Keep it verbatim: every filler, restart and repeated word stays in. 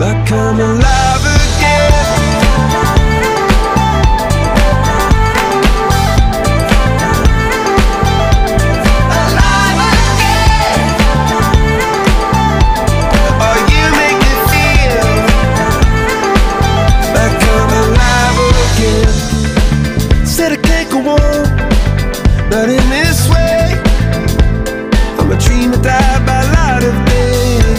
like I'm alive again. Alive again. Oh, you make me feel like I'm alive again. Said I can't go on, not in